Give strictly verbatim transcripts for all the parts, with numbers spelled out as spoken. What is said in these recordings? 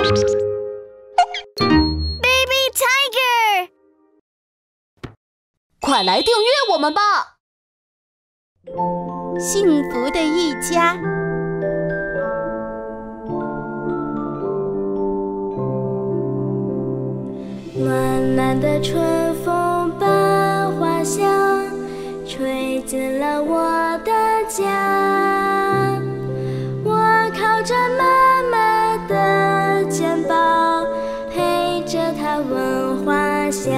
Baby Tiger， 快来订阅我们吧！ 幸福的一家。 暖暖的春风伴花香，吹进了我的家。我靠着妈妈的肩膀，陪着她闻花香。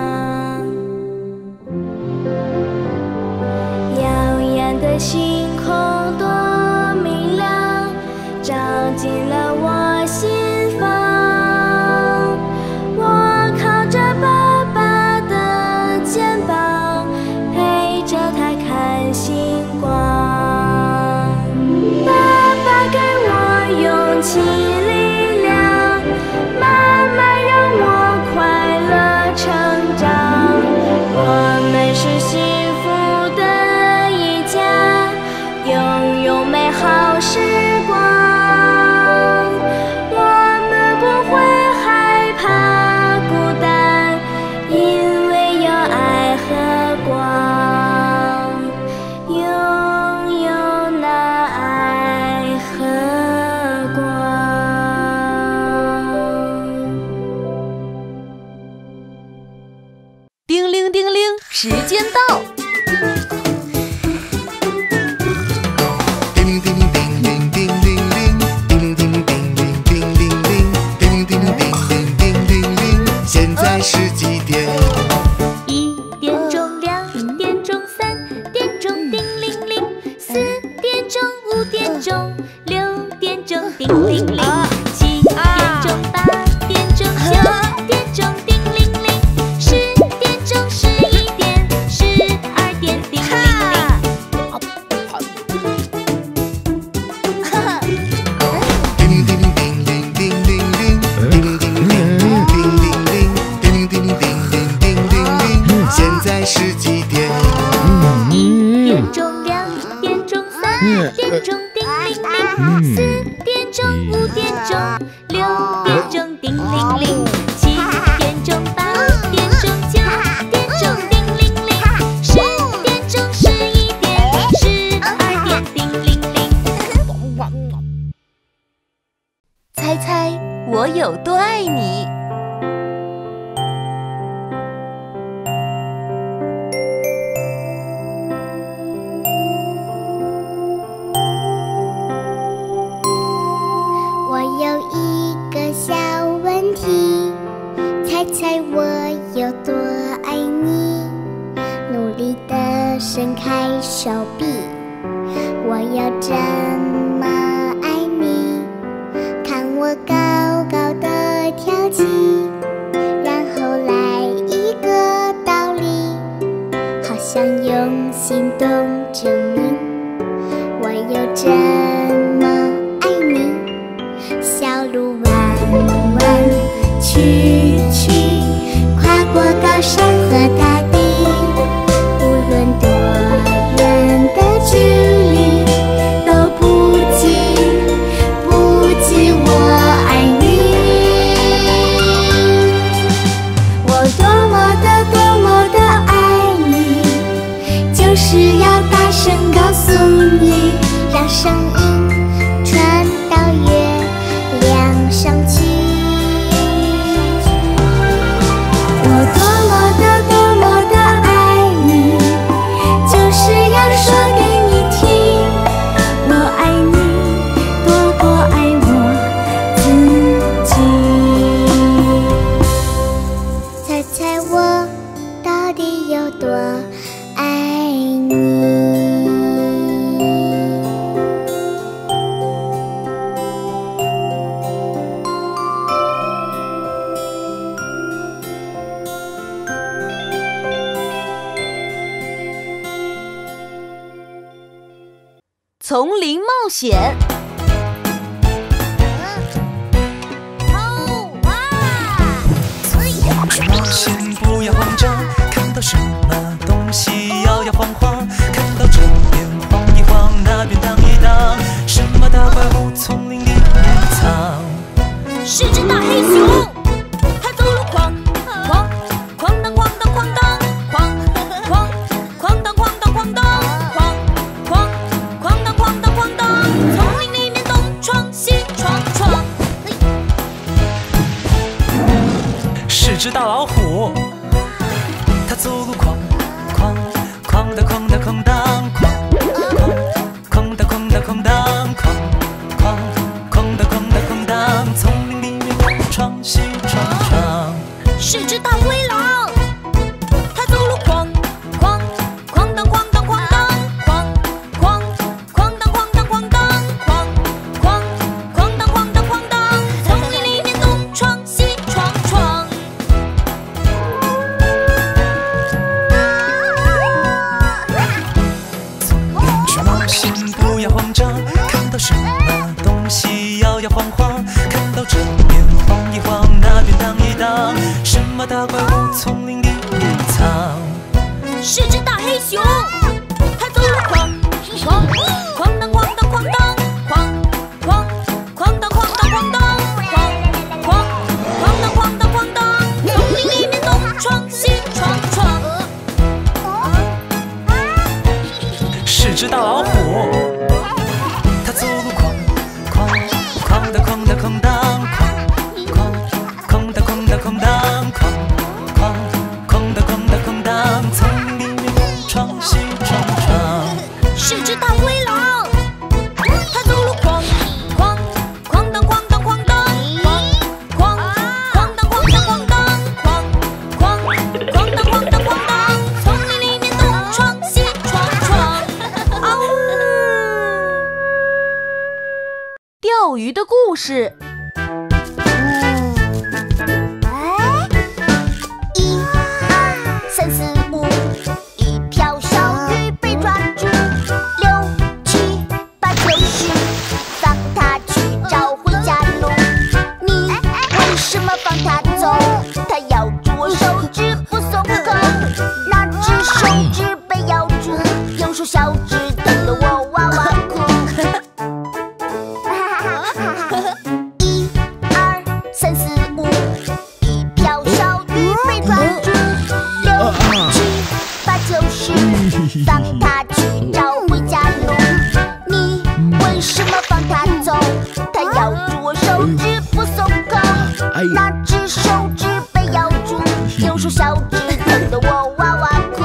耀眼的星空多明亮，照进了我心房。星光，爸爸给我勇气力量，妈妈让我快乐成长。我们是幸福的一家，拥有美好时光。我们不会害怕孤单，因为有爱和光。 时间到！ 叮铃叮铃叮铃叮铃铃，叮铃叮铃叮铃叮铃铃，叮铃叮铃叮铃叮铃铃。现在是几点？ 一点钟、两点钟、三点钟，叮铃铃；四点钟、五点钟、六点钟，叮铃铃；七点钟、八点钟、九点钟，叮铃铃；十点钟、十一点、十二点，叮铃铃。 叮铃叮铃叮铃叮铃铃，叮铃叮铃叮铃叮铃铃，叮铃叮铃叮铃叮铃铃。现在是几点？ 一点钟、两点钟、三点钟，叮铃铃；四点钟、五点钟、六点钟，叮铃铃；七点钟、八点钟、九点钟，叮铃铃；十点钟、十一点、十二点，叮铃铃。 猜猜我有多爱你？ 我有一个小问题，猜猜我有多爱你？努力地伸开手臂，我有这么爱你。看我高高的跳起，然后来一个倒立，好像用行动证明我有这么爱你。小路弯弯曲曲，跨过高山和大地，无论多远的距离，都不及不及我爱你。我多么的多么的爱你，就是要大声告诉你，让声音传到月亮上去。我多么的多么的爱你，就是要说给你听，我爱你多过爱我自己。猜猜我到底有多爱你？ 丛林冒险。 冒险不要慌张，看到什么东西摇摇晃晃，看到这边晃一晃，那边荡一荡，什么大怪物丛林里面藏。 是只大黑熊，它走路哐哐哐当哐当哐当哐哐哐当哐当哐当哐哐哐当哐当哐当，丛林里面东闯西闯闯。 是只大老虎，它走路哐哐哐当哐当哐当哐哐哐当哐当哐当哐哐哐当哐当哐当，丛林里面东闯西闯闯。 是只大灰狼，它走路哐哐哐当哐当哐当哐哐哐当哐当哐当哐哐哐当哐当哐当，丛林里面东闯西闯闯。 去冒险，不要慌张，看到什么东西摇摇晃晃，看到这边晃一晃，那边荡一荡，什么大怪物丛林里面藏。 是只大黑熊，它走路哐哐哐当哐当哐当哐哐哐当哐当哐当哐哐哐当哐当哐当，丛林里面东闯西闯闯。 是只大老虎，它走路哐哐哐当哐当哐当哐哐哐当哐当哐当哐哐哐当哐当哐当，丛林里面东闯西闯闯。 是只大灰狼，它走路哐哐哐当哐当哐当哐哐哐当哐当哐当哐哐哐当哐当哐当，丛林里面东闯西闯闯。嗷呜！ 钓鱼的故事。 一二三四五，一条小鱼被抓住。六七八九十，放它去找回家路。你为什么放它走？它咬住我手指不松口。那只手指被咬住，用手小指疼得我哇哇哭。一二三四五，一条小鱼被抓住。六七八九十，放它去找回家路。你为什么放它走？它咬住我手指不松口。那只手指被咬住，用手小指疼得我哇哇哭。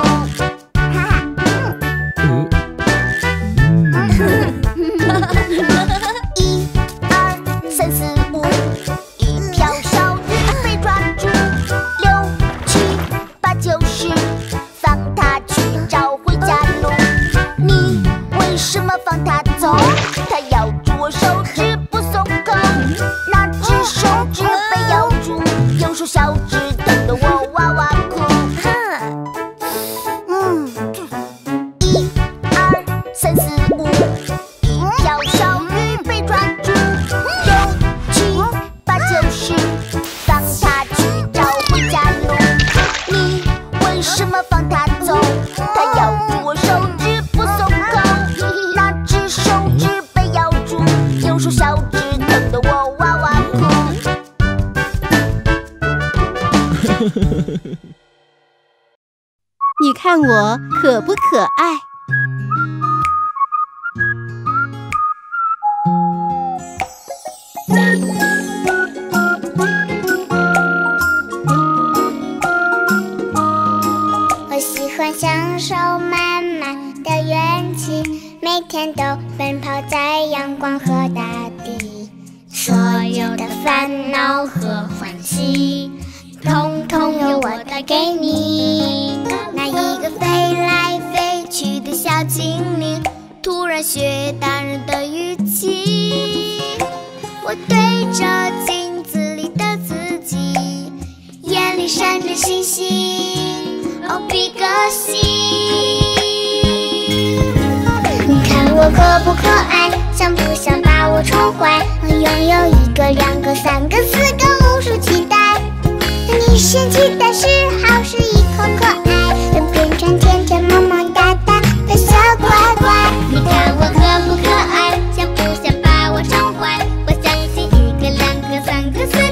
一二三四五，一条小鱼被抓住。六七八九十，放它去找回家路。你为什么放它走？它咬住我手指不松口。那只手指被咬住，用手小指疼得我哇哇哭。嗯，一二三四五，一条小鱼被抓住。六七八九十，放它去找回家路。你为什么放它走？它咬住我手指不松口。那只手指被咬住，用手小指疼得我哇哇哭。 你看我可不可爱？ 我喜欢享受满满的元气，每天都奔跑在阳光和大地，所有的烦恼和欢喜，统统由我带给你。那一个飞来飞去的小精灵，突然学大人的语气。我对着镜子里的自己，眼里闪着星星，哦，比个心。你看我可不可爱？想不想把我宠坏？我拥有一个、两个、三个、四个、无数期待。你嫌弃的是好是一口可爱，又变成天天萌萌哒哒的小乖乖。你看我可不可爱？想不想把我宠坏？我相信一个、两个、三个、四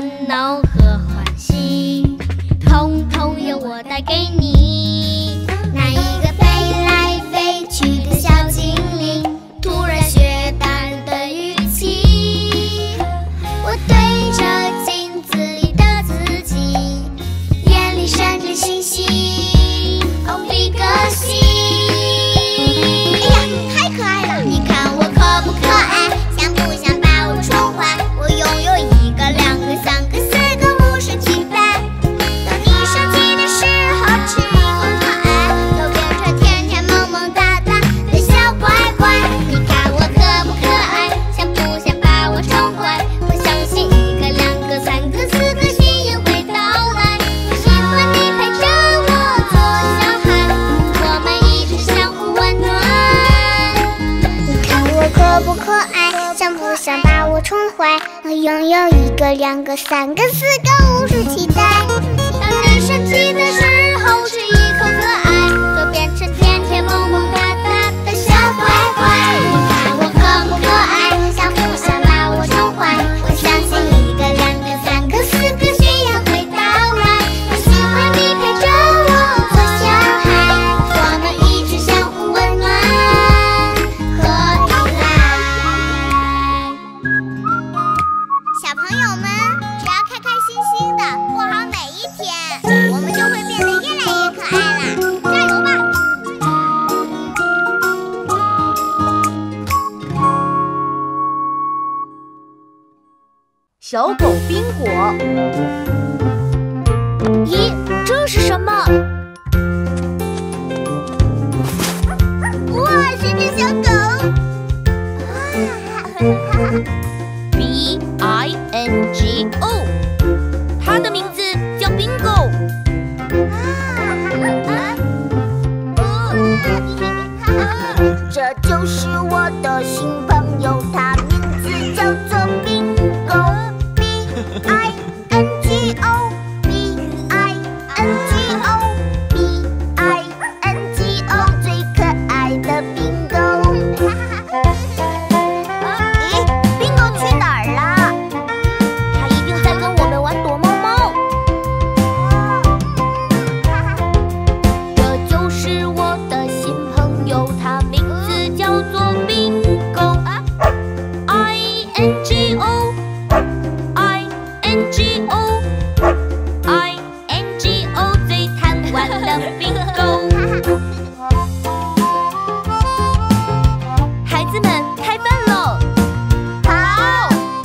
烦恼和欢喜，统统由我带给你。那一个飞来飞去的小精灵，突然学大人的语气。我对着镜子里的自己，眼里闪着星星，哦，比个心。哎呀，太可爱了！你看我可不可爱？想不想把我宠坏？我拥有一个、两个、三个、四个、五十、七百。当你生气的时候，吃一口可爱，都变成甜甜萌萌哒哒的小乖乖。你看我可不可爱？想不想把我宠坏？我相信一个、两个、三个、四个，幸运会到来。我喜欢你陪着我做小孩，我们一直相互温暖。你看我可不可爱？想不想把我宠坏？我拥有一个、两个、三个、四个、五十、期待。当你生气的时候，吃一口可爱，都变成甜甜萌萌哒哒的小乖乖。你看我可不可爱？想不想把我宠坏？我相信一个、两个、三个、四个，幸运会到来。我喜欢你陪着我做小孩，我们一直相互温暖和依赖。小朋友们，只要开开心心的过好每一天，我们就会变得越来越可爱啦！加油吧！ 小狗宾果。 咦，这是什么？哇，是只小狗 B I N G O， 它的名字叫 Bingo。 这就是我的新朋友，他名字叫做 Bingo，B I N G O，B I N G O，B I N G O， 最可爱的 Bingo。咦 ，Bingo 去哪儿了？他一定在跟我们玩躲猫猫。这就是我的新朋友，他名字叫做 Bingo，I N G O，I N G O，I N G O， 最贪玩的 Bingo。孩子们，开饭喽！好。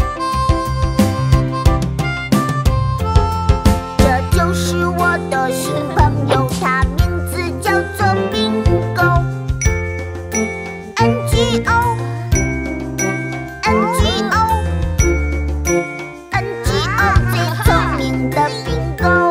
这就是我的新朋友，他名字叫做 Bingo，N G O，N G O，N G O， 最聪明的 Bingo。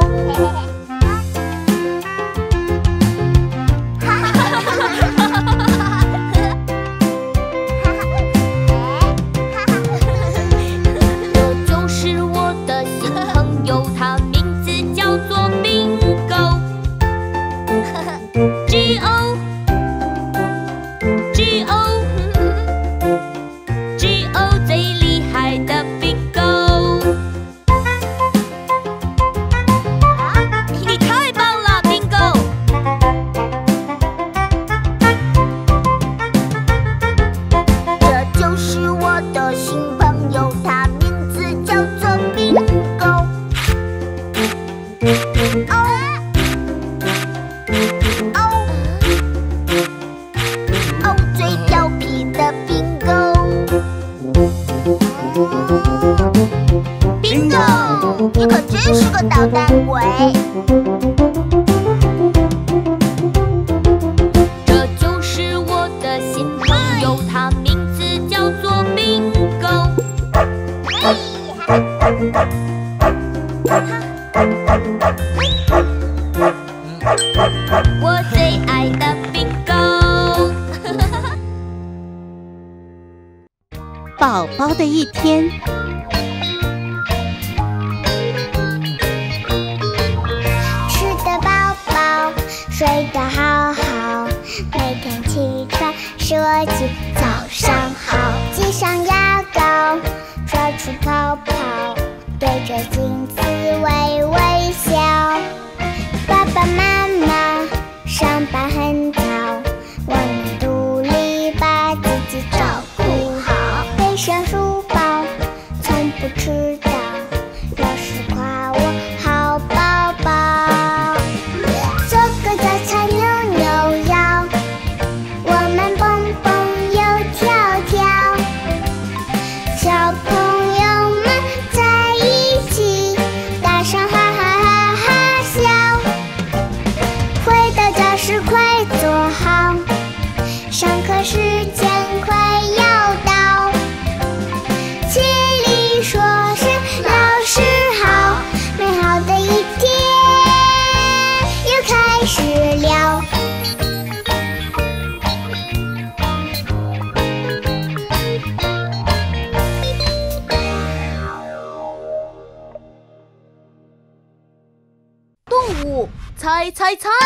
这就是我的新朋友，他名字叫做 Bingo，G O，G O，G O， 最厉害的 Bingo。你太棒了 ，Bingo！这就是我的新朋友，他名字叫做 Bingo。哦哦哦，最调皮的 Bingo。Bingo， 你可真是个捣蛋鬼。这就是我的新朋友，他名字叫做 Bingo。我最爱的 Bingo。 宝宝的一天。 吃得饱饱，睡得好好，每天起床说句早上好，挤上牙膏，抓出泡泡，对着自猜猜猜。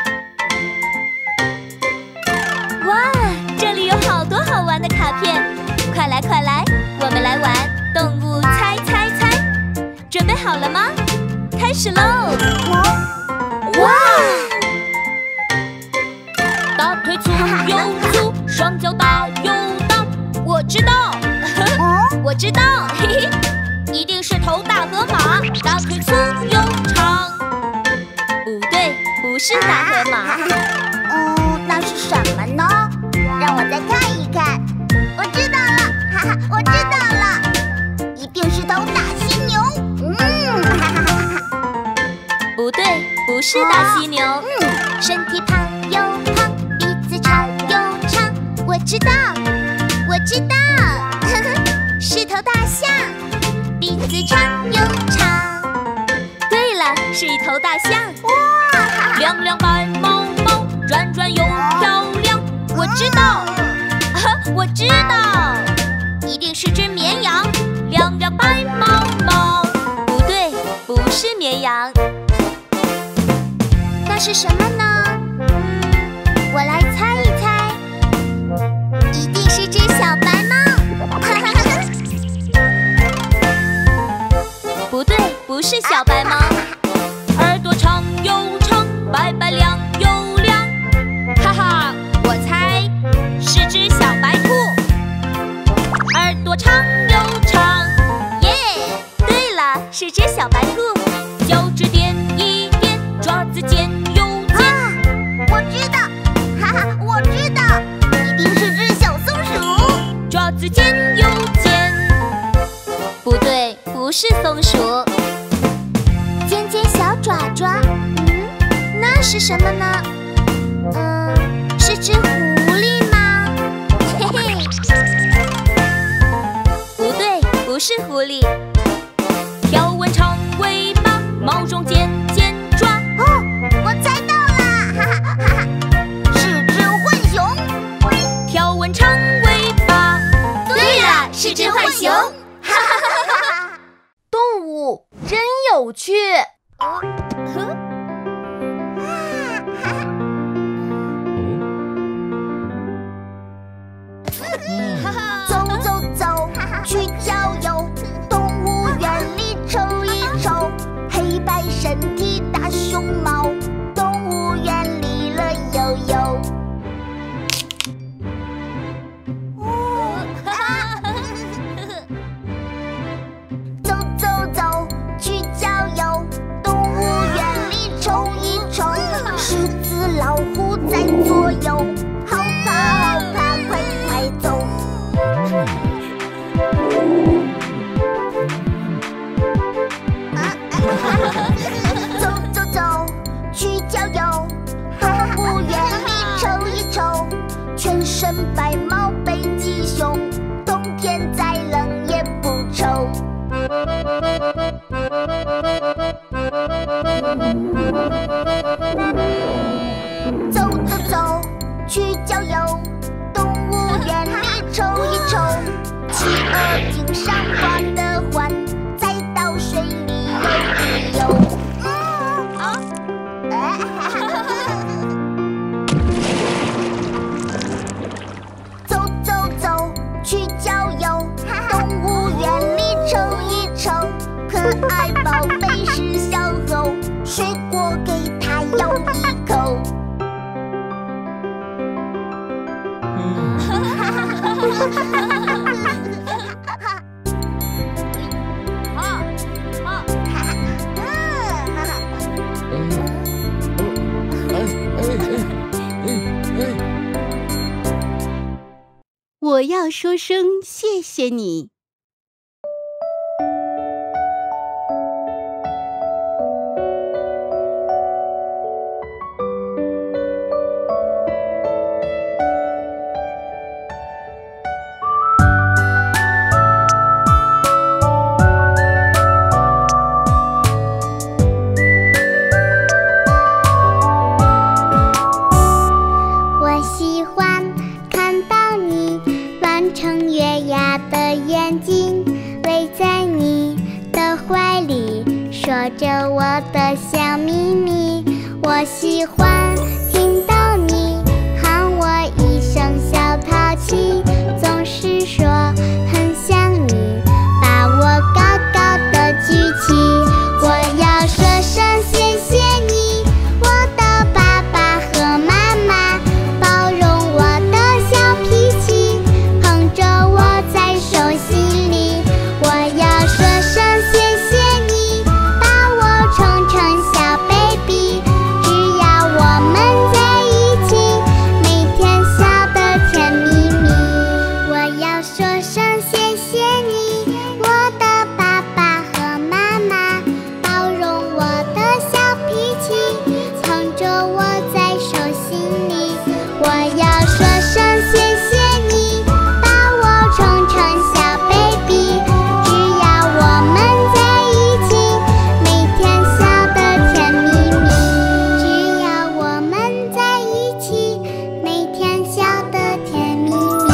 哇，这里有好多好玩的卡片，快来快来，我们来玩动物猜猜猜。准备好了吗？开始喽！哇！大腿粗又粗，双脚大又大。我知道，我知道，嘿嘿，一定是头大河马，大腿粗又长。不对，不是大河马。 嗯，那是什么呢？让我再看一看。我知道了，哈哈，我知道了，一定是头大犀牛。嗯，哈哈哈哈。 不对，不是大犀牛。嗯，身体胖又胖，鼻子长又长。我知道，我知道，呵呵，是头大象，鼻子长又长。对了，是一头大象。哇！亮亮白毛毛，转转又漂亮。我知道，呵，我知道，一定是只绵羊，亮亮白毛毛。不对，不是绵羊。那是什么呢？嗯，我来猜一猜，一定是只小白猫。不对，不是小白猫。耳朵长又长，白白亮又亮。哈哈，我猜是只小白兔。耳朵长又长，耶！对了，是只小白兔，脚趾点一点，爪子尖。 我知道，哈哈，我知道，一定是只小松鼠， 爪子尖又尖。不对，不是松鼠。尖尖小爪爪，嗯，那是什么呢？嗯，是只狐狸吗？嘿嘿，不对，不是狐狸。条纹长尾巴，毛中尖尖爪。 哦，我猜到了，哈哈哈哈，是只浣熊。 条纹长尾巴，对了，是只浣熊。哈哈哈哈！ 动物真有趣。 哦，呵。走走走，去郊游，动物园里瞅一瞅，黑白身体大熊猫，动物园里乐悠悠。走走走，去郊游，动物园里瞅一瞅，狮子老虎在左右，好怕好怕，快快走。走走走，去郊游，动物园里瞅一瞅，全身白毛北极熊，冬天再冷也不愁。走走走，去郊游，动物园里瞅一瞅，企鹅颈上挂的环，再到水里游一游。嗯，啊，走走走，去郊游，动物园里瞅一瞅，可爱宝贝是小猴，水果给它咬一口。 我要说声谢谢你。 我喜欢看到你弯成月牙的眼睛，偎在你的怀里，说着我的小秘密。 我喜欢听到你喊我一声小淘气，总是说很想你，把我高高的举起。我要说声谢谢你，我的爸爸和妈妈，包容我的小脾气，捧着我在手心里。我要说声谢谢你，把我宠成小 baby， 只要我们在一起，每天笑得甜蜜蜜。我要说声谢谢你，我的爸爸和妈妈，包容我的小脾气，捧着我在手心里。我要说声谢谢你，把我宠成小 baby， 只要我们在一起，每天笑得甜蜜蜜。只要我们在一起，每天笑得甜蜜蜜。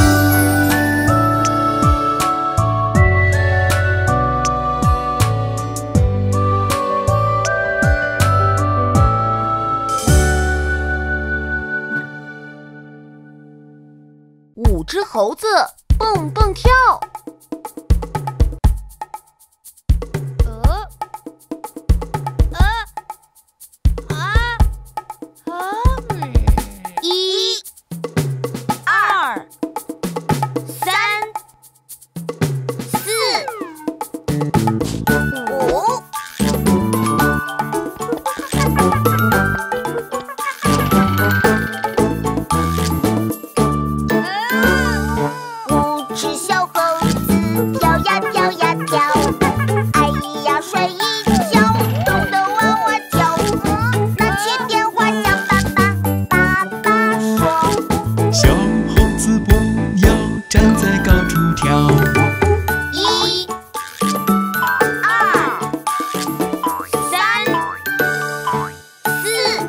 五只猴子蹦蹦跳。 呃呃啊啊嗯一二三四五。五只小猴子跳呀跳呀跳，哎呀睡一觉，痛得哇哇叫。拿起电话向爸爸，爸爸说： 小猴子不要站在高处跳。 一、二、三、四。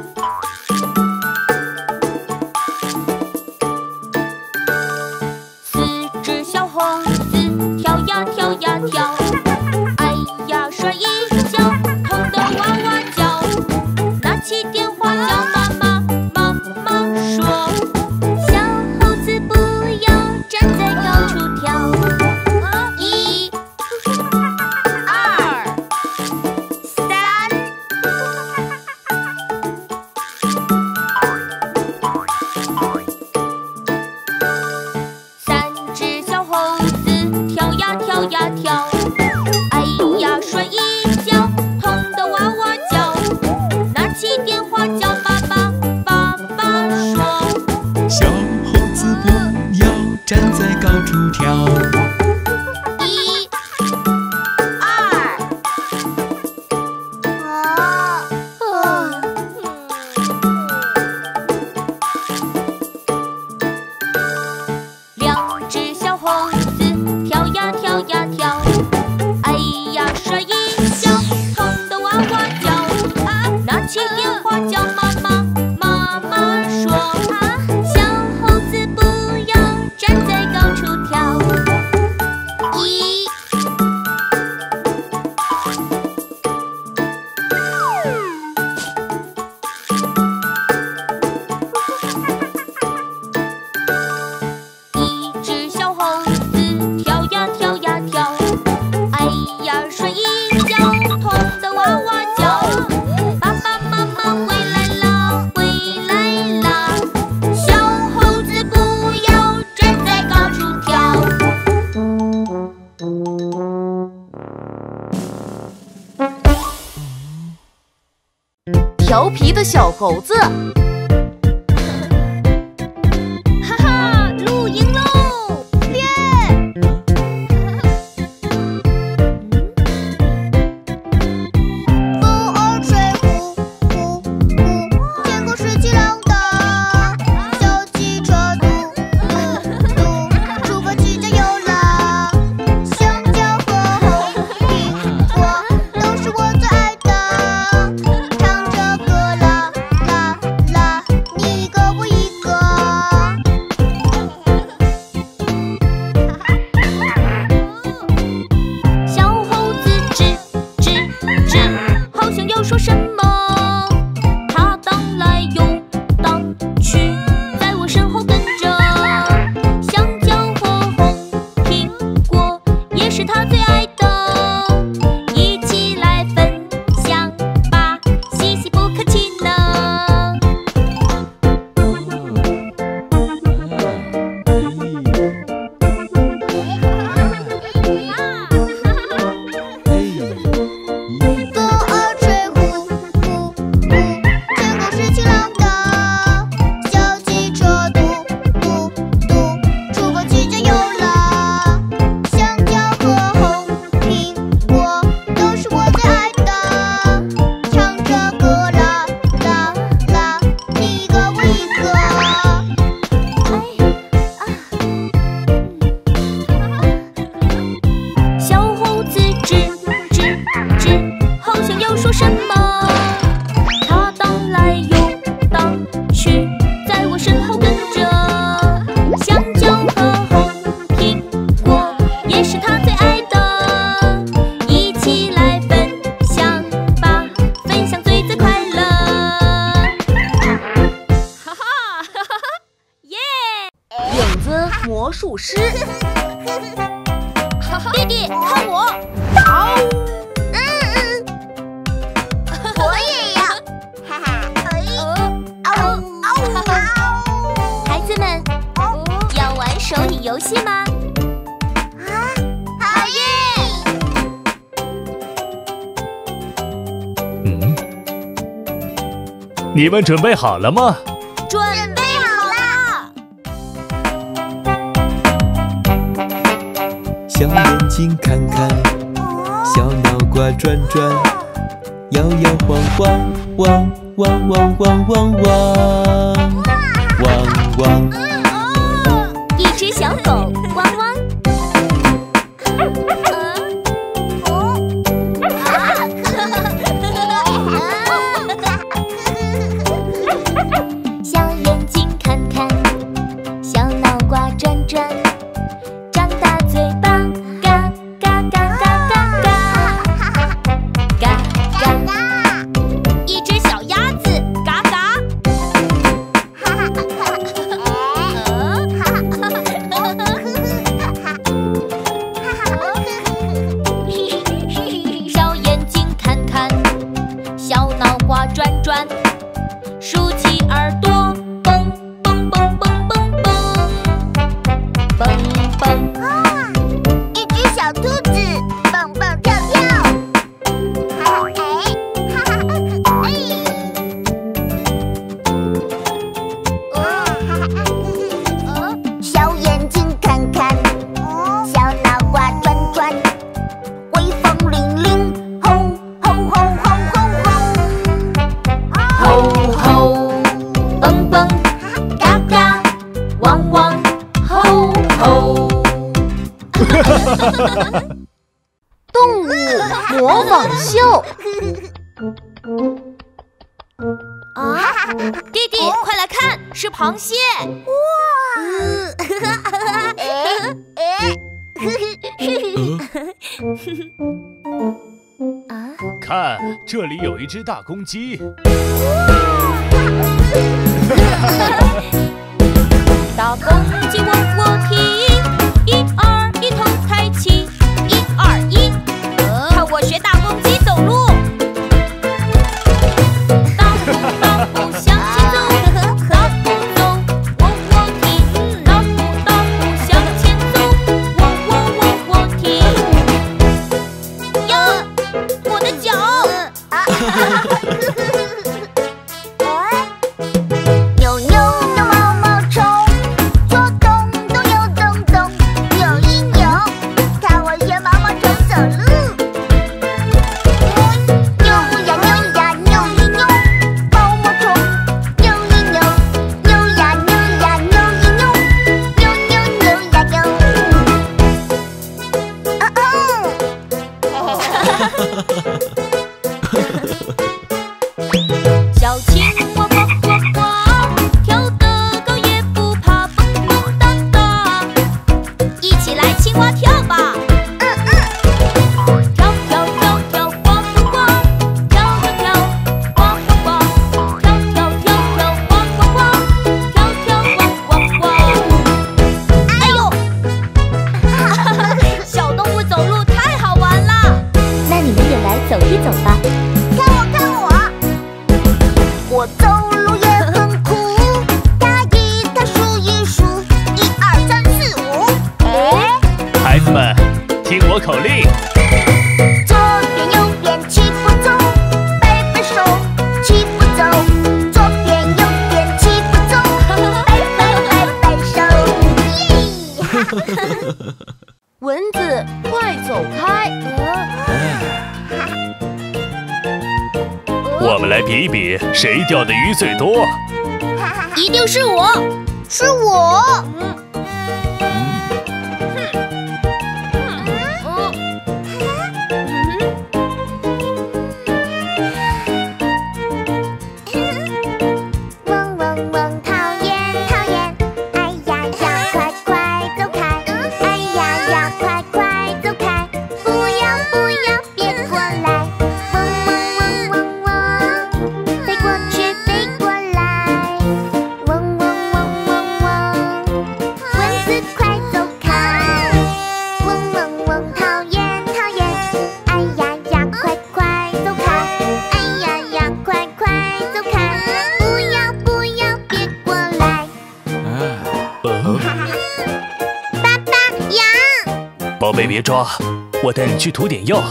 四只小猴子跳呀跳呀跳，哎呀摔一跤，痛得哇哇叫。拿起电话叫妈妈，妈妈说：小猴子不要站在高处跳。一、二、三。三只小猴子跳呀跳呀跳，哎呀摔一跤，痛得哇哇叫。拿起电话叫爸爸，爸爸说： 小猴子不要站在高处跳。 一、二。啊啊两只小猴子跳呀跳呀跳，哎呀摔一跤，痛得哇哇叫。拿起电话叫妈妈，妈妈说：小猴子不要站在高处跳。一、一只小猴子跳呀跳呀跳，哎呀摔一跤，痛得哇哇叫。爸爸妈妈回来啦，回来啦！小猴子不要站在高处跳。 调皮的小猴子。 哈哈，露营喽！耶！风儿吹呼呼呼，天空是晴朗的。小汽车嘟嘟嘟，出发去加油啦！香蕉和红苹果都是我最爱的，唱着歌啦啦啦。 术师。弟弟，看我！好。 嗯嗯，我也要。哈哈，哦哦哦！ 孩子们，要玩手语游戏吗？ 啊，好耶！ 嗯，你们准备好了吗？ 准备好了。 小眼睛看看，小脑瓜转转，摇摇晃晃，汪汪汪汪汪汪，汪汪。 一只小狗汪汪。小眼睛看看，小脑瓜转转，张大嘴巴，嘎嘎嘎嘎嘎嘎，嘎嘎。一只小鸭子，嘎嘎。小眼睛看看，小脑瓜转转，竖起耳朵，蹦蹦蹦蹦蹦蹦蹦蹦。 一只小兔子蹦蹦跳跳，哈哈哎，哈哈哎，哦，小眼睛看看，小脑瓜转转，威风凛凛，吼吼吼吼吼吼， 吼吼，蹦蹦，嘎嘎，汪汪，吼吼。 动物模仿秀。 啊！弟弟，快来看，是螃蟹！ 哇！ 看，这里有一只大公鸡。 大公鸡往我踢，一二一头抬起，一二一，看我学大公鸡走路。大步大步向前走，大步走，我我踢，大步大步向前走，我我我我踢。呀，我的脚！ 扭扭扭毛毛虫，左动动右动动，扭一扭，看我学毛毛虫走路。扭呀扭呀扭一扭，毛毛虫扭一扭，扭呀扭呀扭一扭，扭扭扭呀扭。哦哦。 小青蛙呱呱呱，跳得高也不怕，蹦蹦哒哒，一起来青蛙跳吧！ 嗯嗯。 跳跳跳跳呱呱呱，跳跳跳呱呱呱，跳跳跳跳呱呱呱，跳跳呱呱呱。哎呦！小动物走路太好玩了，那你们也来走一走吧。 看我看我，我走路也很酷，打一打数一数，一二三四五。哎， 孩子们，听我口令： 左边右边齐步走，摆摆手齐步走，左边右边齐步走，摆摆摆摆手。耶！ 蚊子，快走开！ 我们来比一比，谁钓的鱼最多。 一定是我， 是我。嗡嗡嗡，讨厌讨厌，哎呀呀，快快走开！哎呀呀，快快走开！不要不要，别过来！嗡嗡嗡嗡嗡，飞过去飞过来！嗡嗡嗡嗡嗡。 飞别抓，我带你去涂点药。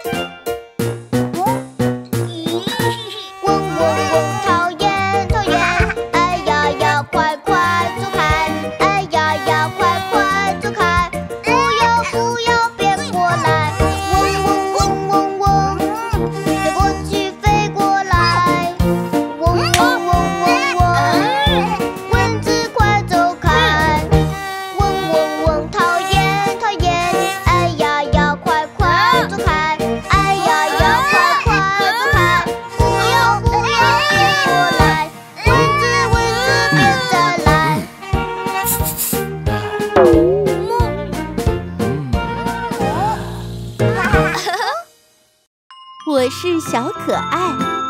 我是小可爱。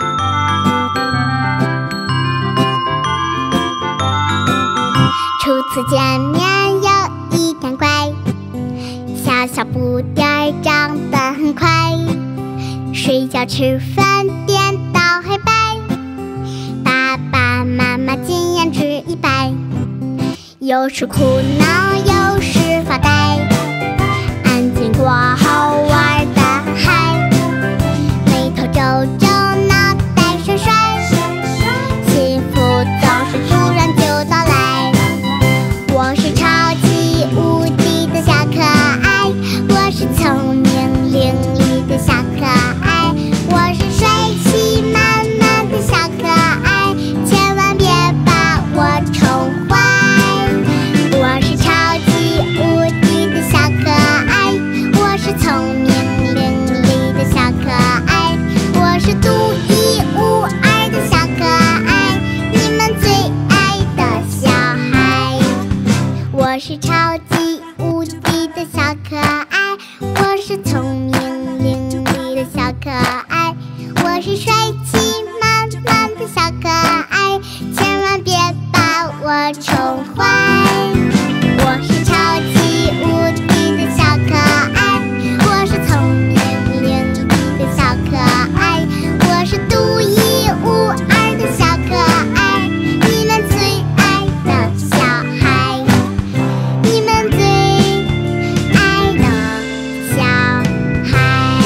初次见面有一点怪，小小不点儿长得很快，睡觉吃饭颠倒黑白，爸爸妈妈经验值一百，有时哭闹有时发呆，安静过后玩得很嗨，眉头皱皱脑袋甩甩，幸福总是突然就到来。我是超级无敌的小可爱，我是聪明伶俐的小可爱，我是帅气满满的小可爱，千万别把我宠坏。我是超级无敌的小可爱，我是聪明伶俐的小可爱，我是独一无二的小可爱，你们最爱的小孩。我是超级无敌的小可爱，我是聪明伶俐的小可爱，我是帅气满满的小可爱，千万别把我宠坏。我是超级无敌的小可爱，我是聪明伶俐的小可爱，我是独一无二的小可爱，你们最爱的小孩，你们最爱的小孩。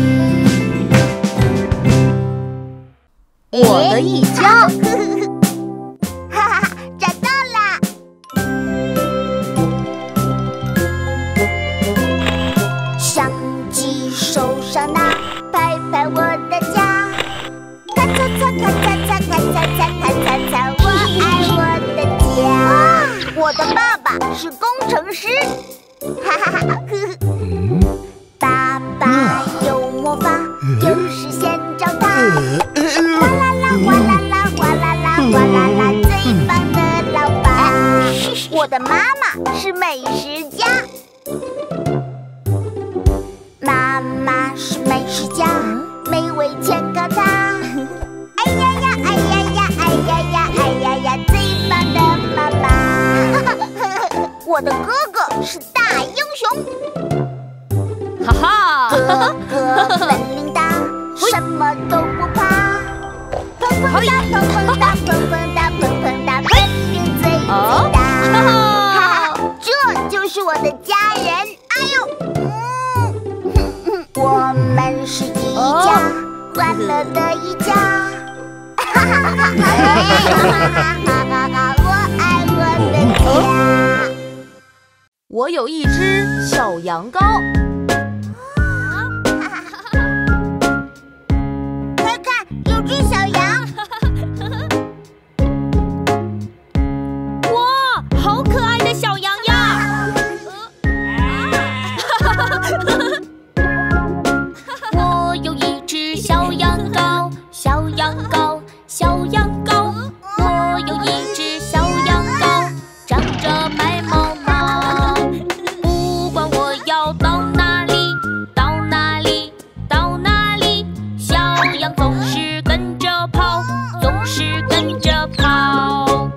我的一家。 哈哈，找到了！相机手上拿，拍拍我的家，咔嚓嚓咔嚓嚓咔嚓嚓咔嚓嚓，我爱我的家。我的爸爸是工程师，哈哈哈！爸爸有魔法，有时先长大，哗啦啦哗啦啦哗啦啦哗啦啦，最棒的老爸。我的妈妈是美食家，妈妈是美食家，美味全靠她。哎呀呀，哎呀呀，哎呀呀，哎呀呀，最棒的妈妈。我的哥哥是大英雄， 哈哈， 哥哥本领大，什么都不怕。砰砰哒，砰砰哒，砰砰哒，砰砰哒，本领最最大。哈哈，这就是我的家人。哎呦，嗯，我们是一家，欢乐的一家。哈哈哈哈哈哈哈！我爱我的家。 我有一只小羊羔。 快看，有只小羊！ 哇，好可爱的小羊呀！我有一只小羊羔，小羊羔，小羊羔。我有一只小羊羔，长着白毛毛。不管我要到哪里，到哪里，到哪里，小羊总是跟着跑，总是跟着跑。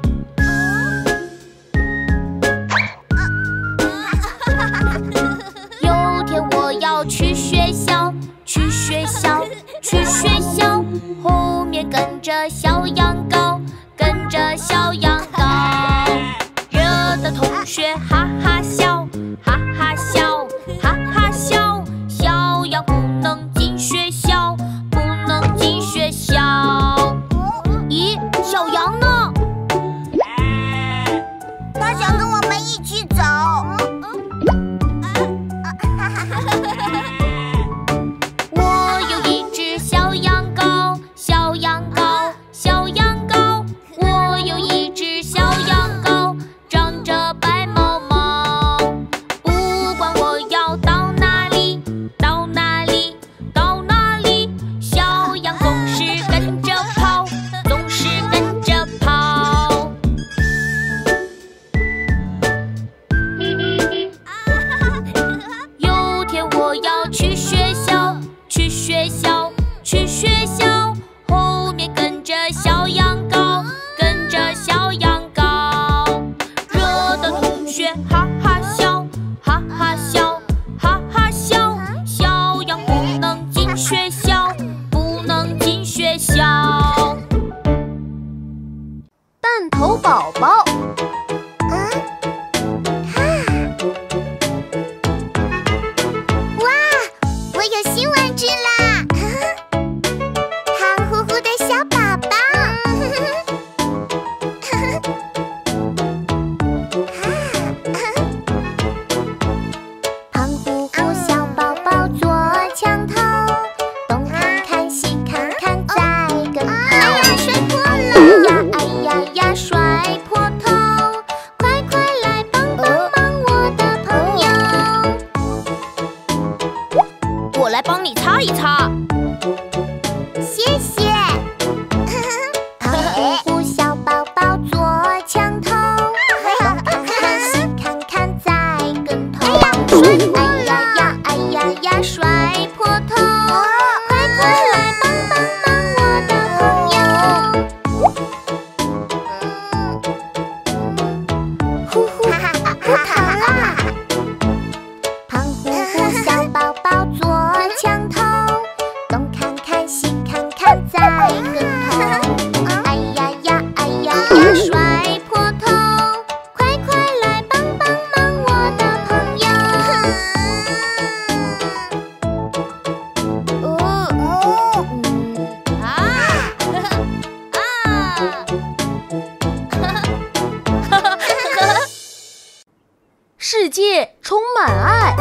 有天我要去学校，去学校，去学校，后面跟着小羊羔，跟着小羊羔，惹得同学哈哈笑，哈哈笑，哈哈学校，去学校，后面跟着小羊羔，跟着小羊羔，惹得同学哈哈笑，哈哈笑，哈哈笑，小羊不能进学校，不能进学校。 弹头宝宝。 世界充满爱。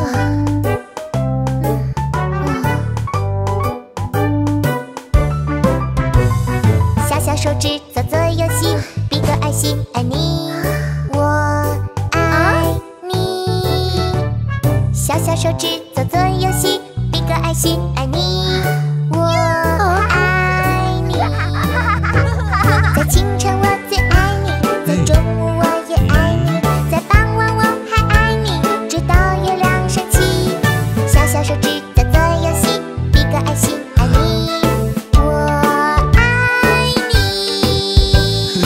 小小手指做做游戏，比个爱心，爱你，我爱你。小小手指做做游戏，比个爱心，爱你，我爱你。在清晨我最爱你，在中午我也爱你，在傍晚我还爱你，直到月亮升起。小小手指做做游戏，比个爱心，爱你，我爱你。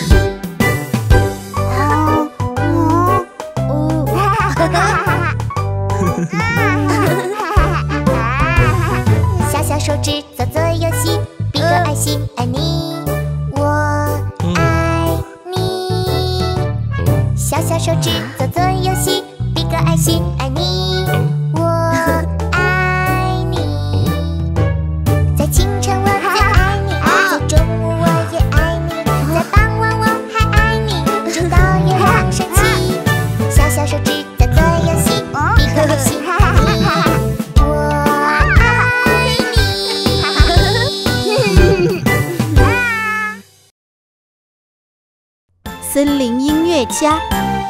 小小手指做做游戏，比个爱心，爱你，我爱你。小小手指做做游戏，比个爱心，爱你，我爱你。在清晨我最爱你，在中午我也爱你，在傍晚我还爱你，直到月亮升起。小小手指做做游戏，比个爱心，爱你，我爱你。 森林音乐家。